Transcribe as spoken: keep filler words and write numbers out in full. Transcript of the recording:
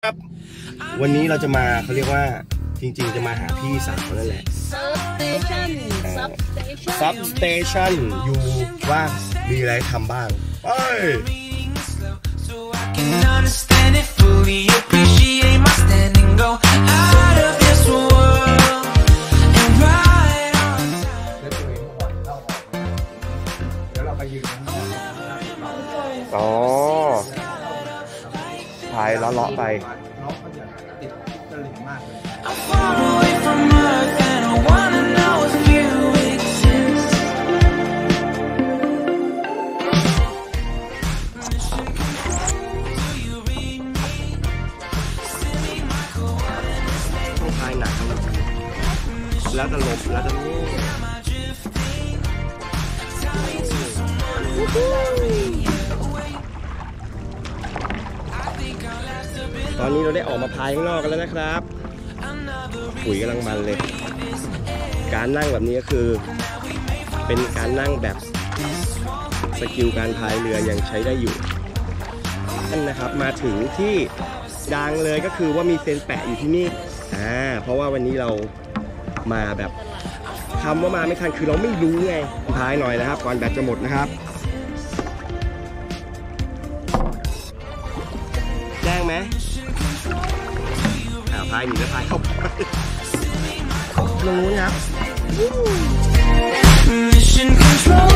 ครับวันนี้เราจะมาเขาเรียกว่าจริงๆจะมาหาพี่สาวนั่นแหละซับสเตชันอยู่ว่ามีอะไรทำบ้างเอ้ยอ๋อพายเลาะๆไปต้องพายหนักแล้วจะหลบแล้วจะนี่ตอนนี้เราได้ออกมาพายข้างนอกกันแล้วนะครับปุ๋ยกำลังมันเลยการนั่งแบบนี้ก็คือเป็นการนั่งแบบสกิลการพายเรือยังใช้ได้อยู่นั่นนะครับมาถึงที่ดังเลยก็คือว่ามีเซ็นแปะอยู่ที่นี่อ่าเพราะว่าวันนี้เรามาแบบคำว่ามาไม่ทันคือเราไม่รู้ไงพายหน่อยนะครับก่อนแบตจะหมดนะครับแจ้งไหมอ่าพายหนีแล้วพายเข้าไปตรงนู้นครับ